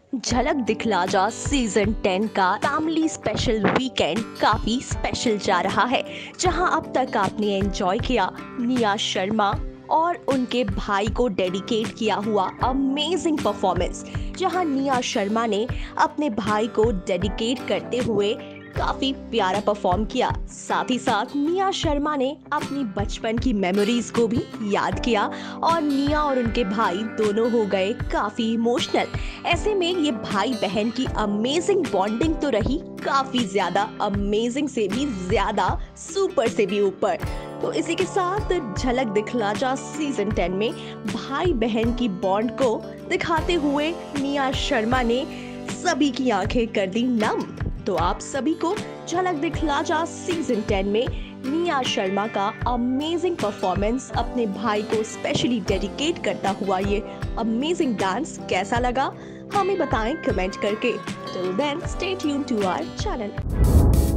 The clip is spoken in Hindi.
झलक दिखला जा सीजन 10 का फैमिली स्पेशल वीकेंड काफी स्पेशल जा रहा है, जहां अब तक आपने एंजॉय किया निया शर्मा और उनके भाई को डेडिकेट किया हुआ अमेजिंग परफॉर्मेंस, जहां निया शर्मा ने अपने भाई को डेडिकेट करते हुए काफी प्यारा परफॉर्म किया। साथ ही साथ निया शर्मा ने अपनी बचपन की मेमोरीज को भी याद किया और निया और उनके भाई दोनों हो गए काफी इमोशनल। ऐसे में ये भाई बहन की अमेजिंग बॉन्डिंग तो रही काफी ज्यादा अमेजिंग से भी ज्यादा, सुपर से भी ऊपर। तो इसी के साथ झलक दिखला जा सीजन 10 में भाई बहन की बॉन्ड को दिखाते हुए निया शर्मा ने सभी की आंखें कर दी नम। तो आप सभी को झलक दिखला जा सीजन 10 में निया शर्मा का अमेजिंग परफॉर्मेंस, अपने भाई को स्पेशली डेडिकेट करता हुआ ये अमेजिंग डांस कैसा लगा हमें बताएं कमेंट करके। Till then stay tuned to our channel.